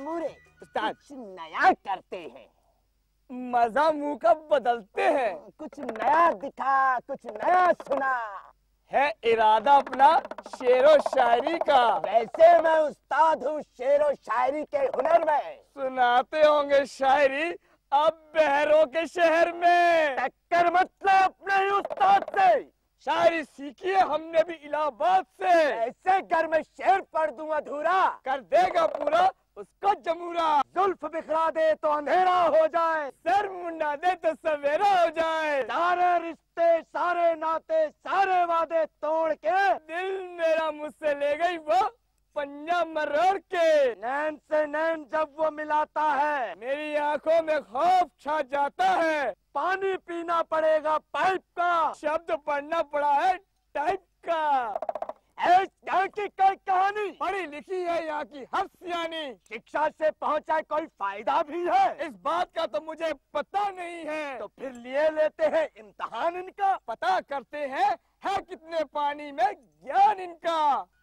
जमूरे उस्ताद कुछ नया करते हैं। मजा मुंह का बदलते हैं। कुछ नया दिखा, कुछ नया सुना। है इरादा अपना शेरो शायरी का। वैसे मैं उस्ताद हूँ शेरो शायरी के हुनर में। सुनाते होंगे शायरी अब बहरों के शहर में। टक्कर मतलब अपने ही उस्ताद से। शायरी सीखी है हमने भी इलाहाबाद से। ऐसे घर में शेर पढ़ दूं अधूरा, कर देगा पूरा उसका जमूरा। जुल्फ बिखरा दे तो अंधेरा हो जाए, सर मुंडा दे तो सवेरा हो जाए। सारे रिश्ते सारे नाते सारे वादे तोड़ के दिल मेरा मुझसे ले गई वो पंजा मरोड़ के। नैन से नैन जब वो मिलाता है, मेरी आंखों में खौफ छा जाता है। पानी पीना पड़ेगा पाइप का, शब्द पढ़ना पड़ा है टाइप का। यहाँ की कोई कहानी पढ़ी लिखी है यहाँ की हर सियानी। शिक्षा से पहुँचा कोई फायदा भी है, इस बात का तो मुझे पता नहीं है। तो फिर लिए लेते हैं इम्तिहान इनका, पता करते हैं है कितने पानी में ज्ञान इनका।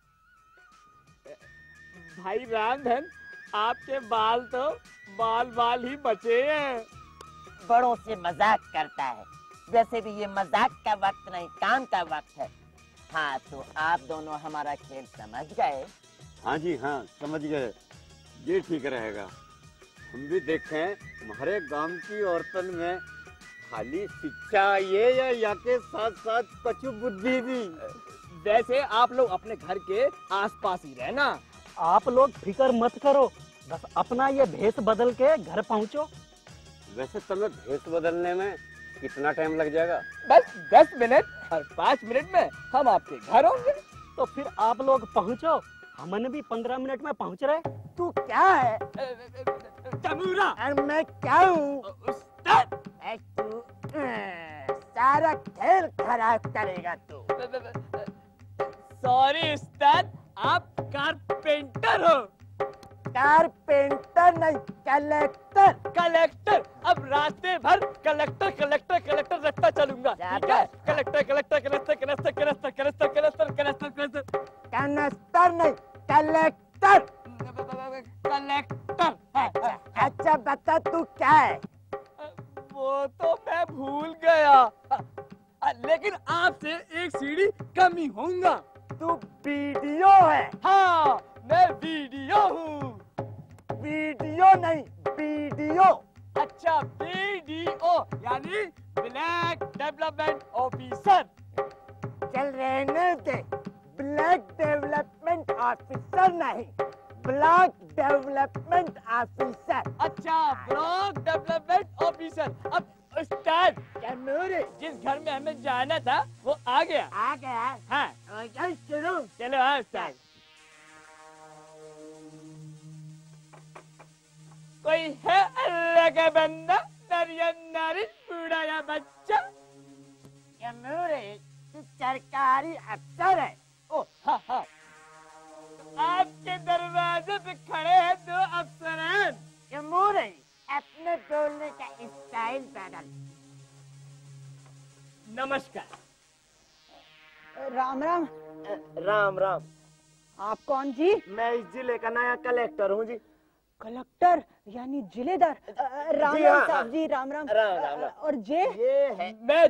भाई रामधन आपके बाल तो बाल ही बचे हैं। बड़ों से मजाक करता है, वैसे भी ये मजाक का वक्त नहीं काम का वक्त है। हाँ तो आप दोनों हमारा खेल समझ गए? हाँ जी हाँ समझ गए, ये ठीक रहेगा। हम भी देखें तुम्हारे गांव की औरतन में खाली शिक्षा ये या के साथ साथ कछु बुद्धि भी। वैसे आप लोग अपने घर के आसपास ही रहना। आप लोग फिक्र मत करो, बस अपना ये भेष बदल के घर पहुँचो। वैसे तुम्हें भेष बदलने में कितना टाइम लग जाएगा? बस 10 मिनट और 5 मिनट में हम आपके घर होंगे। तो फिर आप लोग पहुँचो, हमने भी 15 मिनट में पहुँच रहे। तू क्या है? जमूरा। और मैं क्या हूँ? उस्ताद। तू सारा खेल खराब करेगा तू। सॉरी उस्ताद, आप कारपेंटर हो। कारपेंटर नहीं कलेक्टर। कलेक्टर। अब रास्ते भर कलेक्टर कलेक्टर कलेक्टर रखता चलूंगा, ठीक है? Collector collector collector collector collector collector collector collector collector connector नहीं कलेक्टर। कलेक्टर। अच्छा बता तू क्या है? वो तो मैं भूल गया, लेकिन आपसे एक सीढ़ी कम ही होऊंगा। तू वीडियो है? हाँ मैं वीडियो हूँ। वीडियो नहीं वीडियो। अच्छा BDO यानी ब्लैक डेवलपमेंट ऑफिसर। चल रहने दे, ब्लैक डेवलपमेंट ऑफिसर नहीं ब्लॉक डेवलपमेंट ऑफिसर। अच्छा ब्लॉक डेवलपमेंट ऑफिसर। अब उस्ताद जिस घर में हमें जाना था वो आ गया। आ गया? हाँ शुरू। चलो। हाँ उस्ताद। कोई है अल्लाह का बंदा, नर या नारी, बूढ़ा या बच्चा? तू सरकारी अफसर है? ओ हाँ हाँ, आपके दरवाजे पे खड़े हैं 2 अफसरान। अपने बोलने का स्टाइल बदल। नमस्कार। राम राम। राम राम। आप कौन जी? मैं इस जिले का नया कलेक्टर हूँ जी। कलेक्टर यानी जिलेदार। राम जी, राम हाँ, साहब जी। राम राम। राम। और जे? ये है मैं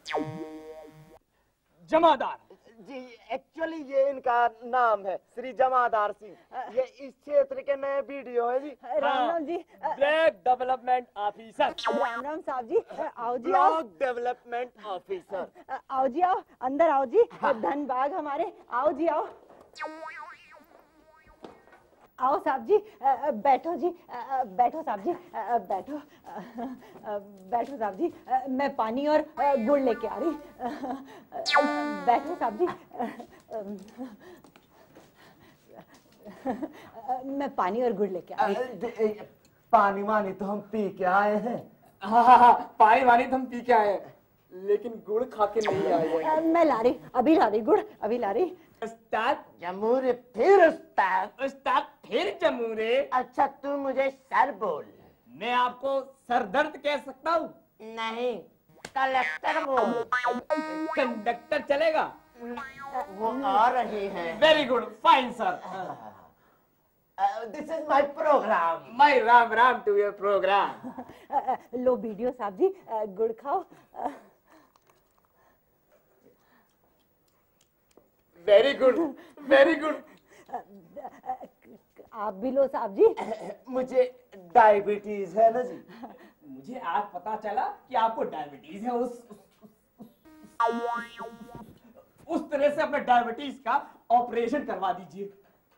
जमादार जी। एक्चुअली ये इनका नाम है श्री जमादार सिंह। ये इस क्षेत्र के नए वीडियो है जी। Ram Ram ji. Black development officer. Ram Ram साहब जी। आओ जी आओ। Block development officer. आओ जी आओ, अंदर आओ जी। धन बाग हमारे। आओ जी आओ। आओ साहब जी, बैठो जी। बैठो साहब जी, बैठो। बैठो साहब जी, मैं पानी और गुड़ लेके आ रही। बैठो साहब जी। मैं पानी और गुड़ लेके आ रही। पानी वानी तो हम पी के आए हैं। हाँ, पानी वानी तो हम पी के आए हैं, लेकिन गुड़ खा के नहीं आए। मैं ला रही, अभी ला रही गुड़, अभी ला रही। उस्ताद। जमूरे फिर उस्ताद। उस्ताद फिर जमूरे। अच्छा तू मुझे सर बोल। मैं आपको सरदर्द कह सकता हूँ। नहीं कलेक्टर बोल। कंडक्टर चलेगा? वो आ रही है। Very good, fine sir. This is my program. My Ram Ram to your program. लो वीडियो साहब जी, गुड़ खाओ। Very good, very good. आप भी लो साहब जी। मुझे डायबिटीज है ना जी। मुझे आज पता चला कि आपको डायबिटीज है। उस तरह से अपने डायबिटीज का ऑपरेशन करवा दीजिए।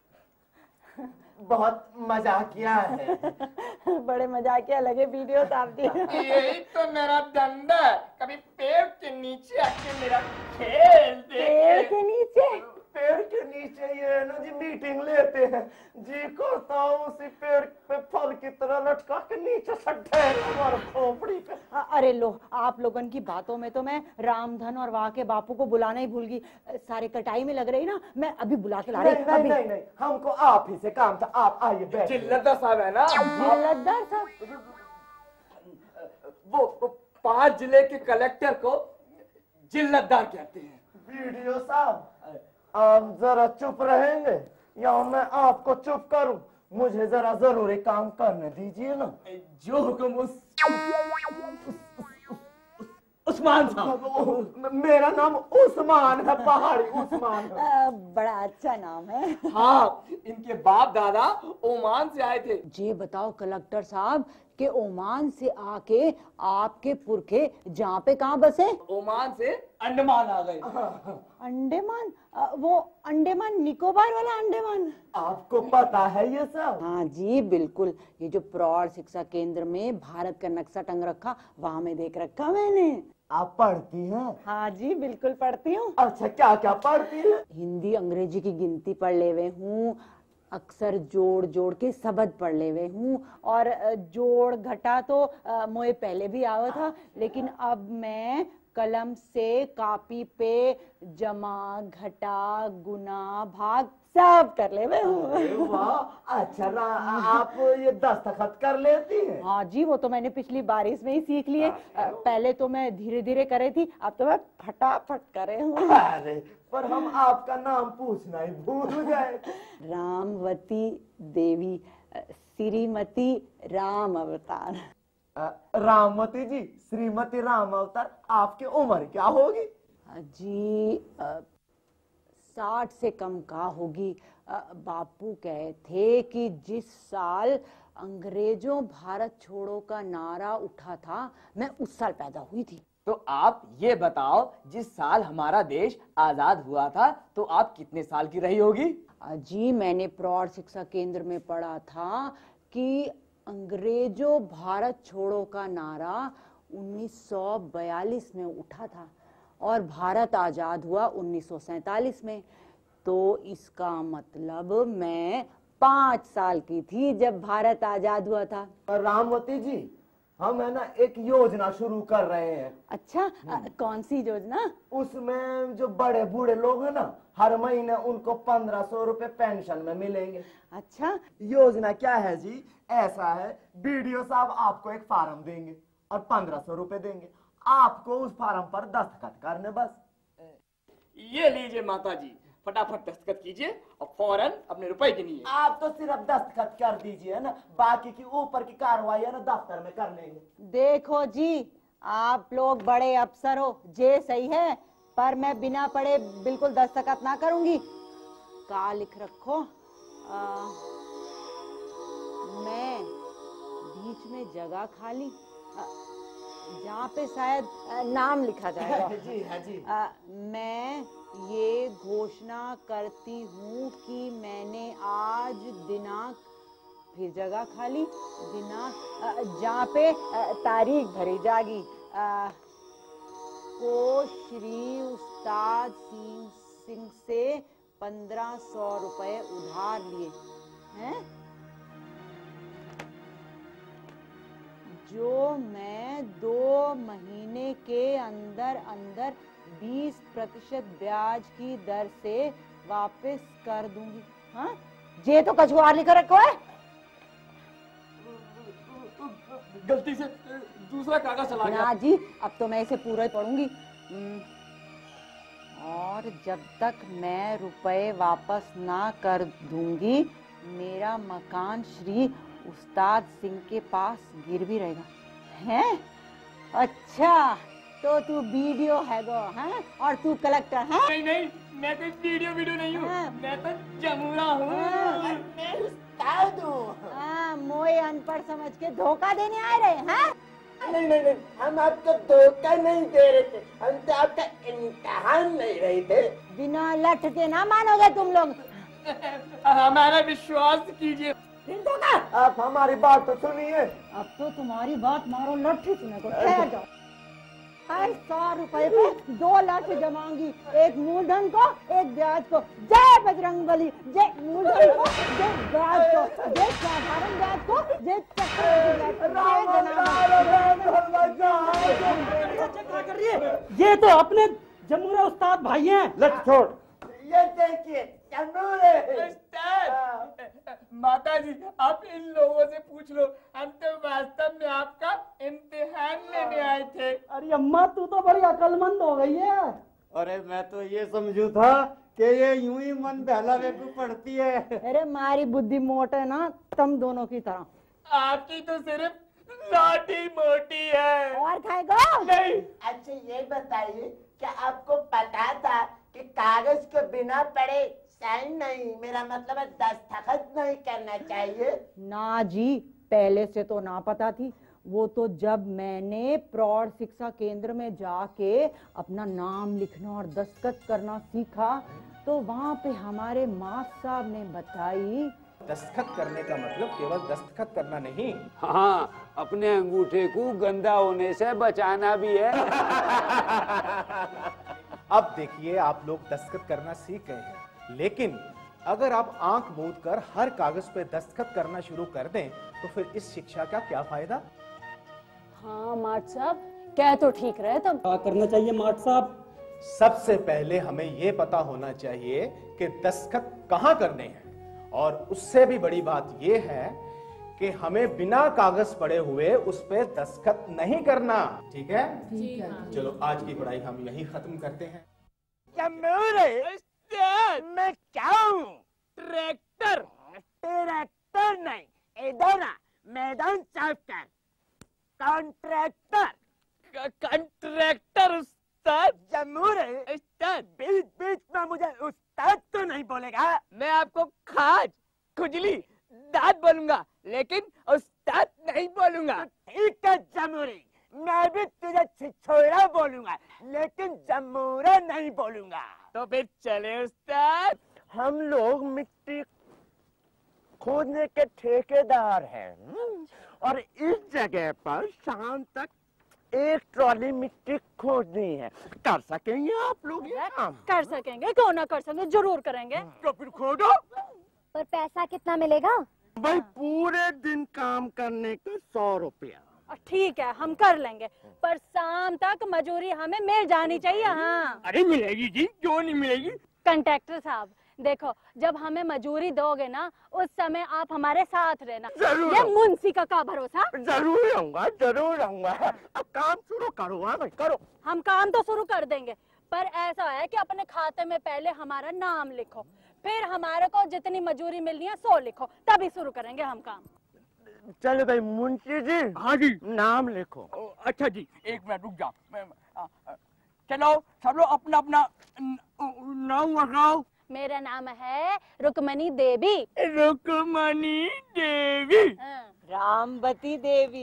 बहुत मजाकिया है। बड़े मजाकिया लगे वीडियो साहब जी। यही तो मेरा धंधा है, कभी पेड़ के नीचे आके मेरा खेल पेड़ के नीचे? पेड़ के नीचे ये ना जी मीटिंग लेते हैं जी, करता हूँ उसी पेड़ पे फल की तरह लटका के नीचे से ढेर खोपड़ी पे। अरे लो, आप लोगन की बातों में तो मैं रामधन और वहाँ के बापू को बुलाना ही भूल गई। सारे कटाई में लग रही ना, मैं अभी बुला के ला रही। नहीं, नहीं, नहीं, हमको आप ही से काम था। आप आइए बैठिए। जिल्लतदार साहब है ना? जिल्लतदार साहब? वो 5 जिले के कलेक्टर को जिल्लतदार कहते हैं। वीडियो साहब, आप जरा चुप रहेंगे या मैं आपको चुप करूं? मुझे जरा जरूरी काम करने दीजिए ना। जो हुक्म उस्मान साहब। मेरा नाम उस्मान है, पहाड़ी उस्मान है। बड़ा अच्छा नाम है। हाँ, इनके बाप दादा ओमान से आए थे। जी बताओ कलेक्टर साहब कि ओमान से आके आपके पुरखे जहाँ पे कहाँ बसे? ओमान से अंडमान आ गए। अंडमान? वो अंडमान निकोबार वाला अंडमान? आपको पता है ये सब? हाँ जी बिल्कुल। ये जो प्रौढ़ शिक्षा केंद्र में भारत का नक्शा टंग रखा, वहाँ में देख रखा मैंने। आप पढ़ती हैं? हाँ जी बिल्कुल पढ़ती हूँ। अच्छा, क्या क्या पढ़ती है? हिंदी अंग्रेजी की गिनती पढ़ ले हुए हूँ, अक्सर जोड़ जोड़ के शब्द पढ़ ले हुए हूँ, और जोड़ घटा तो मुझे पहले भी आवा था, लेकिन अब मैं कलम से कापी पे जमा घटा गुना भाग सब कर ले हुए हूँ। वाह, अच्छा आप ये दस्तखत कर लेती हैं? हाँ जी, वो तो मैंने पिछली बारिश में ही सीख लिए। पहले तो मैं धीरे धीरे करे थी, अब तो मैं फटाफट करे हूँ। अरे पर हम आपका नाम पूछना ही भूल गए। रामवती देवी, श्रीमती राम अवतार। रामवती जी, श्रीमती राम अवतार, आपकी उम्र क्या होगी? जी 60 से कम का होगी। बापू कहे थे कि जिस साल अंग्रेजों भारत छोड़ो का नारा उठा था, मैं उस साल पैदा हुई थी। तो आप ये बताओ, जिस साल हमारा देश आजाद हुआ था तो आप कितने साल की रही होगी? जी मैंने प्रौढ़ शिक्षा केंद्र में पढ़ा था कि अंग्रेजों भारत छोड़ो का नारा 1942 में उठा था और भारत आजाद हुआ 1947 में। तो इसका मतलब मैं 5 साल की थी जब भारत आजाद हुआ था। रामवती जी, हम है ना एक योजना शुरू कर रहे हैं। अच्छा, कौन सी योजना? उसमें जो बड़े बूढ़े लोग हैं ना, हर महीने उनको 1500 रुपए पेंशन में मिलेंगे। अच्छा, योजना क्या है जी? ऐसा है, बीडीओ साहब आपको एक फार्म देंगे और 1500 रुपए देंगे। आपको उस फार्म पर दस्तखत करने बस। ये लीजिए माता जी, फटाफट दस्तखत कीजिए और फौरन अपने रुपए गिनिए। आप तो सिर्फ दस्तखत कर दीजिए ना, बाकी की ऊपर की कार्रवाई है ना दफ्तर में कर लेंगे। देखो जी, आप लोग बड़े अफसर हो, जे सही है, पर मैं बिना पढ़े बिल्कुल दस्तखत ना करूंगी। का लिख रखो? मैं बीच में जगह खाली, जहाँ पे शायद नाम लिखा जाएगा। जी हाँ जी। मैं ये घोषणा करती हूँ कि मैंने आज दिनांक, फिर जगह खाली, दिनांक जहाँ पे तारीख भरी जागी, को श्री उस्ताद सिंह से 1500 रुपए उधार लिए हैं, जो मैं 2 महीने के अंदर अंदर 20% ब्याज की दर से वापस कर दूंगी। हाँ, ये तो कछुआर लिख रखो है। गलती से दूसरा कागज चला गया। ना जी, अब तो मैं इसे पूरा ही पढ़ूंगी। और जब तक मैं रुपए वापस ना कर दूंगी, मेरा मकान श्री उस्ताद सिंह के पास गिरवी रहेगा हैं? अच्छा तो तू वीडियो है गो हैं और तू कलेक्टर है? नहीं नहीं, मैं तो वीडियो नहीं हूँ, मैं तो जमूरा हूँ। मैं उस्ताद हूँ। हाँ, मोए अनपढ़ समझ के धोखा देने आए रहे हैं? नहीं नहीं नहीं, हम आपको धोखा नहीं दे रहे थे, हम तो आपका इम्तिहान ले रहे थे। बिना लठ के ना मानोगे तुम लोग। हमारा विश्वास कीजिए। आप हमारी बात तो सुनिए। अब तो तुम्हारी बात मारो लट्ठी सुने को ठहर जाओ। 100 रुपए पे 2 लाठी जमाऊंगी, एक मूलधन को एक ब्याज को। जय बजरंगबली। जय मूलधन को, जय ब्याज को, जय साधारण ब्याज को, जय चक्रवृद्धि ब्याज को। ये तो अपने जमुरा उस्ताद भाई हैं। लट छोड़। ये देखिए जमूरे। माता जी, आप इन लोगों से पूछ लो, हम तो वास्तव में आपका इम्तिहान लेने आए थे। अरे अम्मा तू तो बड़ी अकलमंद हो गई है। अरे मैं तो ये समझू था कि ये यूं ही मन बहलावे पे पड़ती है। अरे मारी बुद्धि मोट है ना तुम दोनों की तरह। आपकी तो सिर्फ लाठी मोटी है। और खाएगा? नहीं। अच्छा ये बताइए, क्या आपको पता था कि कागज के बिना पढ़े साइन नहीं, मेरा मतलब है दस्तखत नहीं करना चाहिए? ना जी, पहले से तो ना पता थी। वो तो जब मैंने प्रौढ़ शिक्षा केंद्र में जाके अपना नाम लिखना और दस्तखत करना सीखा तो वहाँ पे हमारे मास्टर साहब ने बताई दस्तखत करने का मतलब केवल दस्तखत करना नहीं, हाँ, अपने अंगूठे को गंदा होने से बचाना भी है। अब देखिए आप लोग दस्तखत करना सीख गए हैं, लेकिन अगर आप आंख मूंद कर हर कागज पे दस्तखत करना शुरू कर दें तो फिर इस शिक्षा का क्या फायदा? हाँ माट साहब, क्या तो ठीक रहे तुम। क्या करना चाहिए माट साहब? सबसे पहले हमें यह पता होना चाहिए कि दस्तखत कहाँ करने हैं, और उससे भी बड़ी बात यह है कि हमें बिना कागज पड़े हुए उस पे दस्तखत नहीं करना। ठीक है? ठीक है। चलो आज की पढ़ाई हम यहीं खत्म करते हैं। मैं क्या हूँ? ट्रैक्टर। ट्रैक्टर नहीं, इधर आ, मैदान साफ कर। कॉन्ट्रैक्टर। कंट्रैक्टर उस्ताद। जमूरे। उस्ताद, बीच बीच में मुझे उस्ताद तो नहीं बोलेगा। मैं आपको खाज, खुजली, दांत बोलूंगा, लेकिन उस्ताद नहीं बोलूंगा। ठीक है जमूरी, मैं भी तुझे छिछोरा बोलूंगा, लेकिन जमूरा नहीं बोलूंगा। तो फिर चले उस्ताद। हम लोग मिट्टी खोदने के ठेकेदार हैं और इस जगह पर शाम तक 1 ट्रॉली मिट्टी खोदनी है। कर सकेंगे आप लोग ये काम? कर सकेंगे, क्यों ना कर सकेंगे, जरूर करेंगे। तो फिर खोदो। पर पैसा कितना मिलेगा? भाई पूरे दिन काम करने का 100 रुपया। ठीक है, हम कर लेंगे, पर शाम तक मजूरी हमें मिल जानी चाहिए। हाँ। अरे मिलेगी जी, क्यों नहीं मिलेगी। कंट्रैक्टर साहब देखो, जब हमें मजूरी दोगे ना उस समय आप हमारे साथ रहना। जरूर। ये मुंशी का भरोसा। जरूर रहूंगा, जरूर रहूंगा। अब काम शुरू करो। हाँ भाई करो। हम काम तो शुरू कर देंगे, पर ऐसा है कि अपने खाते में पहले हमारा नाम लिखो, फिर हमारे को जितनी मजूरी मिलनी है 100 लिखो, तभी शुरू करेंगे हम काम। चलो भाई मुंशी जी। हाँ जी। नाम लिखो। अच्छा जी, एक मिनट रुक जाओ। चलो सब लोग अपना अपना नाम बताओ। मेरा नाम है रुक्मणी देवी। रुक्मणी देवी। रामवती देवी।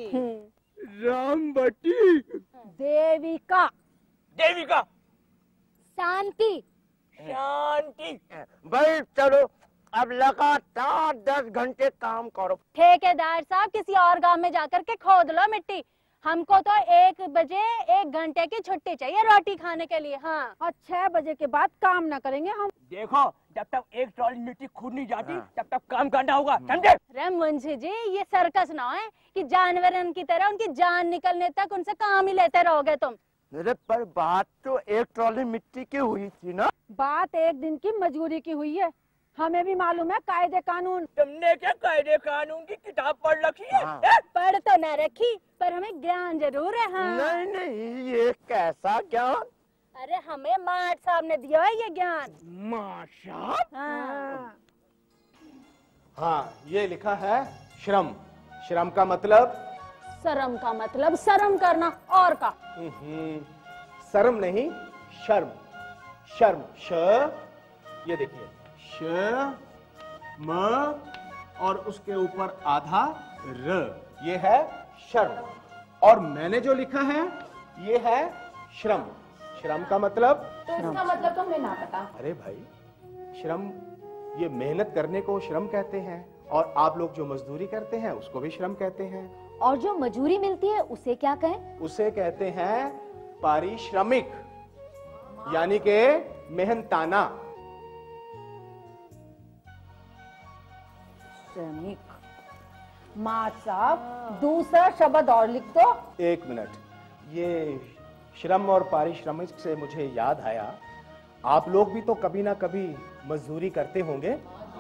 रामवती देविका। देविका। शांति। शांति। भाई चलो अब लगातार 10 घंटे काम करो। ठेकेदार साहब किसी और गांव में जाकर के खोद लो मिट्टी, हमको तो 1 बजे 1 घंटे की छुट्टी चाहिए रोटी खाने के लिए। हाँ, और 6 बजे के बाद काम ना करेंगे हम। देखो, जब तक 1 ट्रॉली मिट्टी खुद नहीं जाती तब तक काम करना होगा, समझे? अरे मुंशी जी, ये सर्कस ना है कि जानवरन की तरह उनकी जान निकलने तक उनसे काम ही लेते रहोगे तुम। मेरे पर बात तो 1 ट्रॉली मिट्टी की हुई थी ना। बात 1 दिन की मजदूरी की हुई है, हमें भी मालूम है कायदे कानून। तुमने क्या कायदे कानून की किताब पढ़ रखी है? हाँ। पढ़ तो न रखी, पर हमें ज्ञान जरूर है। हाँ। नहीं नहीं, ये कैसा ज्ञान? अरे हमें माट साहब ने दिया है ये ज्ञान। माशा। हाँ। हाँ, ये लिखा है श्रम। श्रम का मतलब? शर्म का मतलब शर्म करना। और का? शर्म नहीं, शर्म। शर्म, श, ये देखिए, श म और उसके ऊपर आधा र, ये है शर्म। और मैंने जो लिखा है ये है श्रम। श्रम का मतलब? तो इसका मतलब तो हमें ना पता। अरे भाई, श्रम, ये मेहनत करने को श्रम कहते हैं, और आप लोग जो मजदूरी करते हैं उसको भी श्रम कहते हैं। और जो मजूरी मिलती है उसे क्या कहें? उसे कहते हैं पारिश्रमिक, यानी के मेहनताना। श्रमिक। मार साहब, दूसरा शब्द और लिख दो। एक मिनट, ये श्रम और पारिश्रमिक से मुझे याद आया, आप लोग भी तो कभी ना कभी मजदूरी करते होंगे।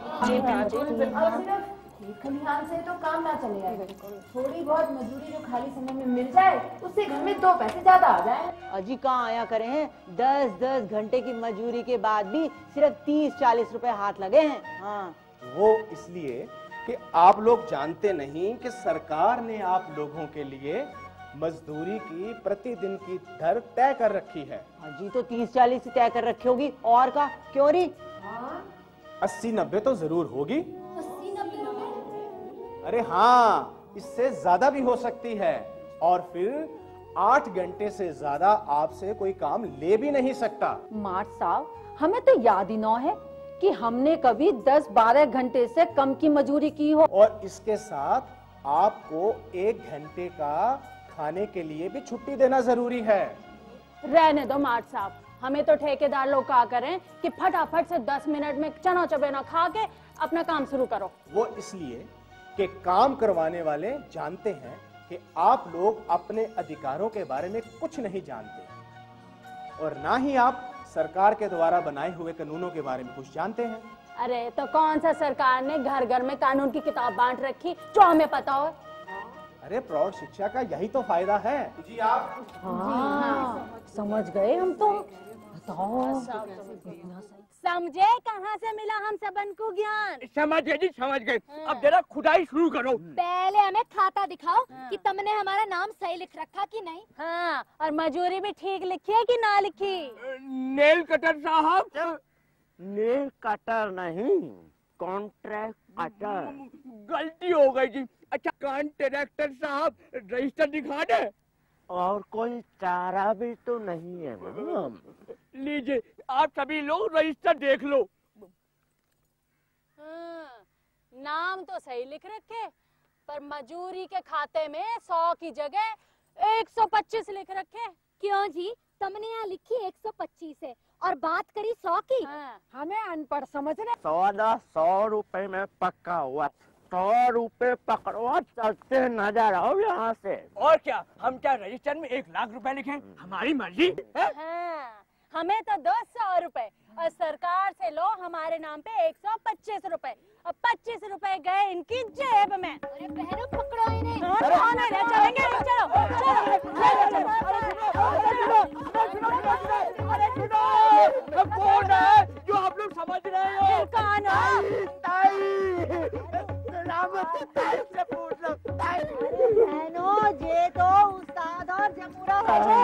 खलिहान से तो काम ना चलेगा। थोड़ी बहुत मजदूरी जो खाली समय में मिल जाए उससे घर में 2 पैसे ज्यादा आ जाए। अजी कहाँ आया करें हैं, 10-10 घंटे की मजदूरी के बाद भी सिर्फ 30-40 रुपए हाथ लगे हैं। हाँ, वो इसलिए कि आप लोग जानते नहीं कि सरकार ने आप लोगों के लिए मजदूरी की प्रतिदिन की दर तय कर रखी है। अजी तो 30-40 ही तय कर रखी होगी, और का क्यों नहीं? 80-90 तो जरूर होगी। अरे हाँ, इससे ज्यादा भी हो सकती है, और फिर 8 घंटे से ज्यादा आपसे कोई काम ले भी नहीं सकता। मार्ट साहब, हमें तो याद ही न है कि हमने कभी 10-12 घंटे से कम की मजदूरी की हो। और इसके साथ आपको 1 घंटे का खाने के लिए भी छुट्टी देना जरूरी है। रहने दो मार्ट साहब, हमें तो ठेकेदार लोग कहा करें कि फटाफट से 10 मिनट में चना चबेना खा के अपना काम शुरू करो। वो इसलिए कि काम करवाने वाले जानते हैं कि आप लोग अपने अधिकारों के बारे में कुछ नहीं जानते, और ना ही आप सरकार के द्वारा बनाए हुए कानूनों के बारे में कुछ जानते हैं। अरे तो कौन सा सरकार ने घर घर में कानून की किताब बांट रखी जो हमें पता हो? अरे प्रौढ़ शिक्षा का यही तो फायदा है जी। आप समझ गए हम तो। बताओ, समझे कहाँ से मिला हम सबन को ज्ञान? समझ गए जी, समझ गए। अब जरा खुदाई शुरू करो। पहले हमें खाता दिखाओ कि तुमने हमारा नाम सही लिख रखा कि नहीं। हाँ, और मजूरी भी ठीक लिखी है कि ना लिखी? नेल कटर साहब। नेल कटर नहीं, कॉन्ट्रैक्ट कटर। गलती हो गई जी। अच्छा कॉन्ट्रैक्टर साहब, रजिस्टर दिखा दे। और कोई चारा भी तो नहीं है ना। लीजिए, आप सभी लोग रजिस्टर देख लो। नाम तो सही लिख रखे, पर मजूरी के खाते में 100 की जगह 125 लिख रखे। क्यों जी, तुमने यहाँ लिखी 125 है और बात करी 100 की। हमें अनपढ़ समझ रहे। 100 रुपए में पक्का हुआ। 100 रुपए पकड़ो, चलते नजर आओ यहाँ से। और क्या, हम क्या रजिस्टर में 1 लाख रुपए लिखें? हमारी मर्जी है? हाँ, हमें तो 200 रुपए, और सरकार से लो हमारे नाम पे 125 रुपए, और 25 रुपए गए इनकी जेब में। अरे बहनों, पकड़ो इन्हें। चलेंगे, कौन है जो आप लोग समझ रहे हो? ये तो उस्ताद और जमुरा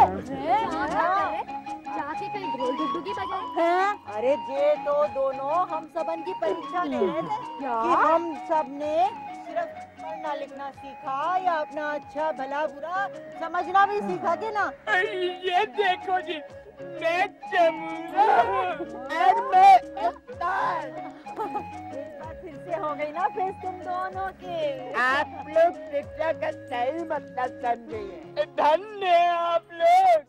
जाके कहीं ढोल डुगडुगी बजाए। अरे जे तो दोनों हम सबन की परीक्षा ले रहे थे कि हम सब ने सिर्फ पढ़ना लिखना सीखा या अपना अच्छा भला बुरा समझना भी सीखा के ना। ये देखो जी, मैं फिर से हो गई ना फेस तुम दोनों के। आप लोग शिक्षा का सही मतलब समझिए। धन्य आप लोग।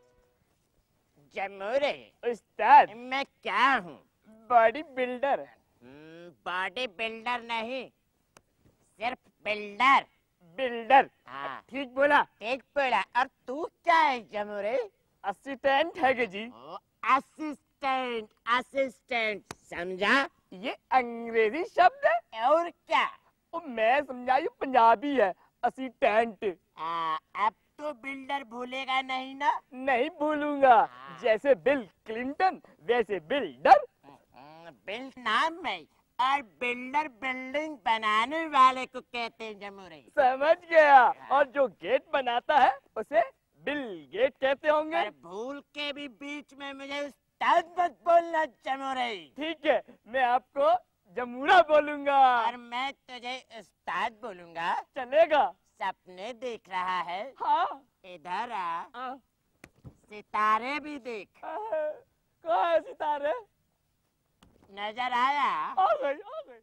जमुरे, उस्ताद, मैं क्या हूँ? Body builder. बॉडी बिल्डर नहीं, सिर्फ बिल्डर। बिल्डर, हाँ, ठीक बोला। ठीक बोला। और तू क्या है जमुरे? असिस्टेंट है कि जी? असिस्टेंट, असिस्टेंट समझा? ये अंग्रेजी शब्द है। और क्या? मैं समझा, ये पंजाबी है, असिस्टेंट। अब तो बिल्डर भूलेगा नहीं ना? नहीं भूलूंगा। जैसे बिल क्लिंटन वैसे बिल्डर। बिल नाम में और बिल्डर बिल्डिंग बनाने वाले को कहते हैं जमुरे। समझ गया। और जो गेट बनाता है उसे बिल गेट कहते होंगे। और भूल के भी बीच में मुझे उस्ताद मत बोलना जमुरे। ठीक है, मैं आपको जमुरा बोलूंगा। और मैं तुझे उस्ताद बोलूंगा। चलेगा? सपने देख रहा है? हाँ। इधर आ, सितारे भी देख। कहाँ है सितारे? नजर आया? आ गई।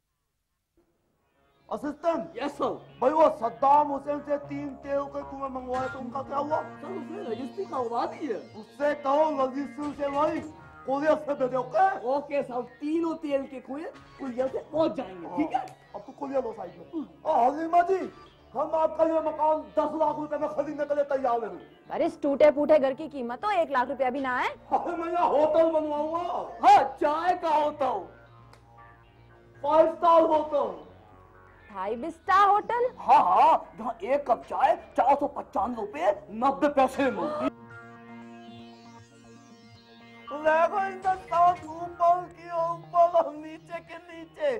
असिस्टेंट। Yes sir. भाई वो सद्दाम हुसैन से 3 तेल के तुम्हें मंगवाए तो उनका क्या हुआ? सर उसने रजिस्ट्री करवा दी है। उससे कहो रजिस्ट्री से भाई कोरियर से भेजे। ओके सर, तीनों तेल के कुएं कुरियर से पहुंच जाएंगे। ठीक है, अब तो कुरियर लो साइड में। हलीमा जी, हम आपका ये मकान 10 लाख रुपए में खरीदने के लिए तैयार हैं। अरे इस टूटे फूटे घर की कीमत तो 1 लाख रुपया भी ना है। अरे मैं यहाँ होटल बनवाऊंगा। हाँ, चाय का hotel, 5 star hotel. 5 star hotel? हाँ, जहाँ 1 कप चाय 495 रुपए 90 पैसे में। देखो इनका साथ ऊपर की ऊपर और नीचे के नीचे।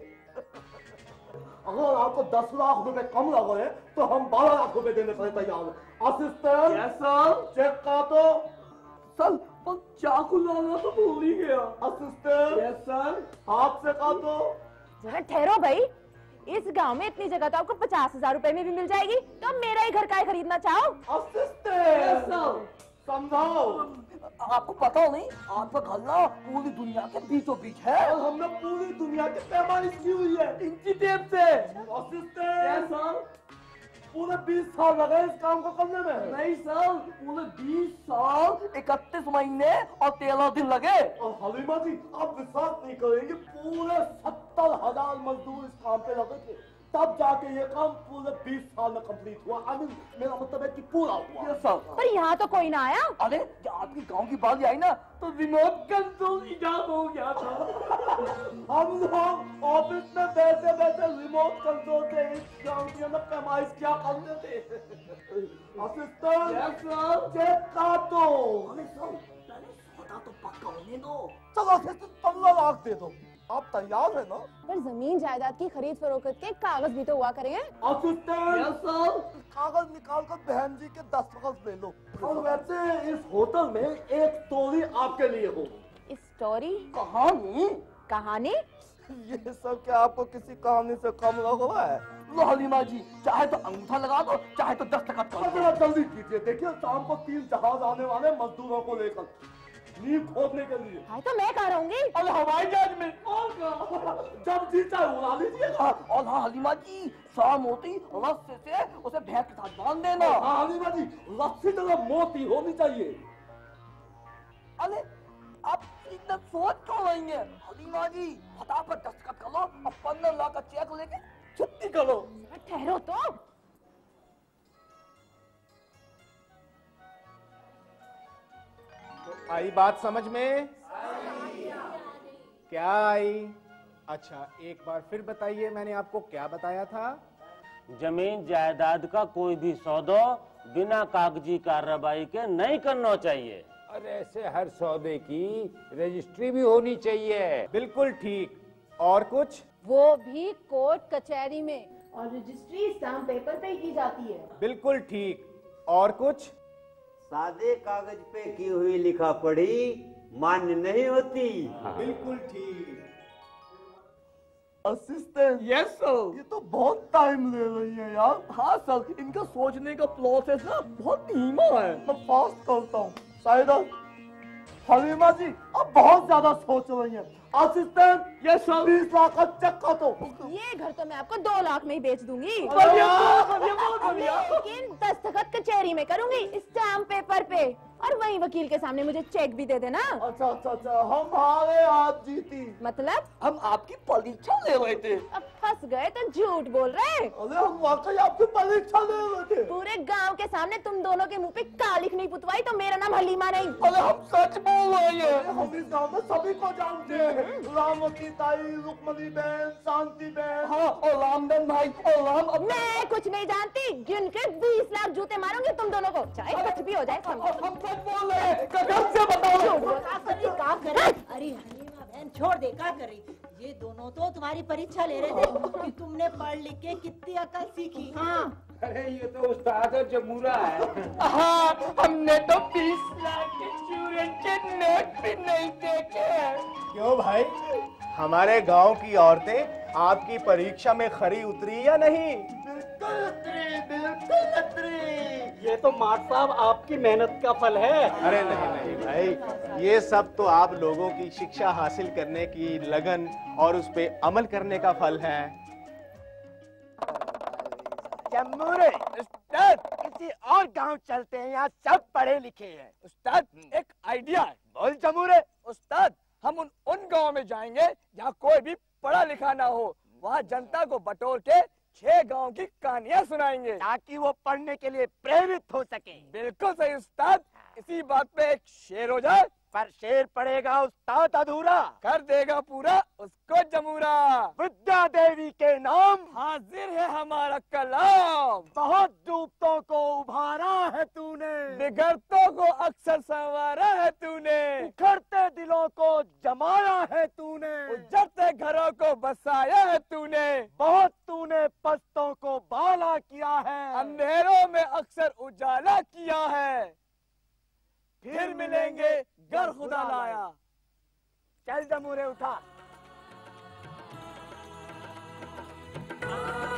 अगर आपको 10 लाख रुपए कम लग रहे तो हम 12 लाख रुपए देने के लिए तैयार हैं। असिस्टेंट। Yes sir. चेक काटो। सर पर चाकू लाना तो भूल ही गया। असिस्टेंट। Yes sir. हाथ से काटो। जरा ठहरो भाई, इस गांव में इतनी जगह तो आपको 50,000 रुपए में भी मिल जाएगी, तो मेरा ही घर का खरीदना चाहो? असिस्टेंट। Yes sir. समझाओ। आपको पता नहीं, आपका घर ना पूरी दुनिया के बीचों बीच है। और हमने पूरी दुनिया की पैमाइश की हुई है इंची टेप से। असिस्टेंट। Yes sir. पूरे 20 साल लगे इस काम को करने में? नहीं सर, पूरे 20 साल 31 महीने और 13 दिन लगे। और हलीमा जी, आप विश्वास नहीं करेंगे, पूरे 70,000 मजदूर इस काम पे लगे थे, तब जाके ये काम पूरे 20 साल में कंप्लीट हुआ। आई मीन मेरा मतलब है कि पूरा हुआ। Yes sir. पर यहाँ तो कोई ना आया। अरे जब आपकी गांव की बात आई ना तो रिमोट कंट्रोल इजाद हो गया था। हम लोग ऑफिस में बैठे बैठे रिमोट कंट्रोल से इस गांव के अंदर पैमाइश क्या करते थे। असिस्टेंट। Yes sir. चेक काटो। अरे सर, पहले सौदा तो पक्का होने दो। चलो असिस्टेंट 15 लाख दे दो। आप तैयार है ना? पर जमीन जायदाद की खरीद फरोख्त के कागज भी तो हुआ करेंगे। असिस्टेंट। Yes sir. कागज निकाल कर बहन जी के दस्तखत ले लो। और वैसे इस होटल में एक स्टोरी आपके लिए हो। स्टोरी? कहानी? ये सब क्या आपको किसी कहानी से कम लग रहा है? लो हलीमा जी, चाहे तो अंगूठा लगा दो, चाहे तो दस्तखत कर दो। जरा जल्दी कीजिए। देखिए शाम को 3 जहाज आने वाले मजदूरों को लेकर नींव खोदने के लिए। हाँ तो मैं कहाँ रहूंगी? अरे हवाई जहाज में। जब जी चाहे उड़ा लीजिएगा। और हाँ हलीमा जी, शाम होती रस्से से उसे भैंस के साथ बांध देना। हाँ हलीमा जी, रस्सी जगह मोती होनी चाहिए। अरे आप इतना सोच क्यों रही हैं? हलीमा जी फटाफट दस्तखत करो और 15 लाख का चेक लेके छुट्टी करो। ठहरो तो। आई बात समझ में? क्या आई? अच्छा एक बार फिर बताइए, मैंने आपको क्या बताया था? जमीन जायदाद का कोई भी सौदा बिना कागजी कार्रवाई के नहीं करना चाहिए। और ऐसे हर सौदे की रजिस्ट्री भी होनी चाहिए। बिल्कुल ठीक। और कुछ? वो भी कोर्ट कचहरी में। और रजिस्ट्री स्टाम्प पेपर पे ही की जाती है। बिल्कुल ठीक। और कुछ? सादे कागज पे की हुई लिखा पढ़ी मान्य नहीं होती। बिल्कुल ठीक। असिस्टेंट। Yes sir. ये तो बहुत टाइम ले रही है यार। हाँ सर, इनका सोचने का प्रोसेस ना बहुत धीमा है। मैं फास्ट करता हूँ। शायद हलीमा जी अब बहुत ज्यादा सोच रही हैं। असिस्टेंट। Yes sir. 20 लाख का चेक काटो। ये घर तो मैं आपको 2 लाख में ही बेच दूंगी। बढ़िया। लेकिन दस्तखत कचहरी में करूंगी, स्टाम्प पेपर पे, और वहीं वकील के सामने मुझे चेक भी दे देना। अच्छा अच्छा अच्छा, हम हारे आप जीती। मतलब? हम आपकी परीक्षा ले रहे थे। अब फंस गए तो झूठ बोल रहे। अरे हम वाकई आपकी परीक्षा ले रहे थे। पूरे गांव के सामने तुम दोनों के मुंह पे कालिख नहीं पुतवाई तो मेरा नाम हलीमा नहीं। अरे हम सच बोल रहे हैं। हम इस गांव में सभी को जानते हैं। रामवती ताई, रुक्मणी बहन, शांति बहन। हाँ, और रामबेन भाई और राम। मैं कुछ नहीं जानती। गिन के 20 लाख जूते मारूंगी तुम दोनों को, चाहे कुछ भी हो जाए। हम सच बोल रहे हैं। कसम से बताओ। अरे हलीमा बहन छोड़ दे, क्या कर रही? ये दोनों तो तुम्हारी परीक्षा ले रहे थे कि तुमने पढ़ लिख के कितनी अकल सीखी। हाँ अरे ये तो उस्ताद और जमूरा है। हाँ, हमने तो 20 लाख के स्टूडेंट के नोट भी नहीं देखे। क्यों भाई, हमारे गांव की औरतें आपकी परीक्षा में खरी उतरी या नहीं? बिल्कुल उतरी, बिल्कुल उतरी। ये तो माट साहब आपकी मेहनत का फल है। अरे नहीं नहीं भाई, ये सब तो आप लोगों की शिक्षा हासिल करने की लगन और उस पे अमल करने का फल है। जम्मूरे उस्ताद, किसी और गांव चलते हैं, यहाँ सब पढ़े लिखे हैं। उस्ताद, एक आइडिया है। बोल जम्मूरे। उस्ताद, हम उन गांव में जाएंगे जहाँ कोई भी पढ़ा लिखा ना हो। वहाँ जनता को बटोर के 6 गांव की कहानियाँ सुनाएंगे ताकि वो पढ़ने के लिए प्रेरित हो सके। बिल्कुल सही उस्ताद। इसी बात पे एक शेर हो जाए। पर शेर पड़ेगा उस्ताद अधूरा। कर देगा पूरा उसको जमूरा। विद्या देवी के नाम हाजिर है हमारा कलाम। बहुत डूबतों को उभारा है तूने, बिगड़तों को अक्सर संवारा है तूने, उखड़ते दिलों को जमाया है तूने, उजड़ते घरों को बसाया है तूने, बहुत तूने पस्तों को बाला किया है, अंधेरों में अक्सर उजाला किया है। फिर मिलेंगे गर खुदा लाया। चल जमूरे उठा।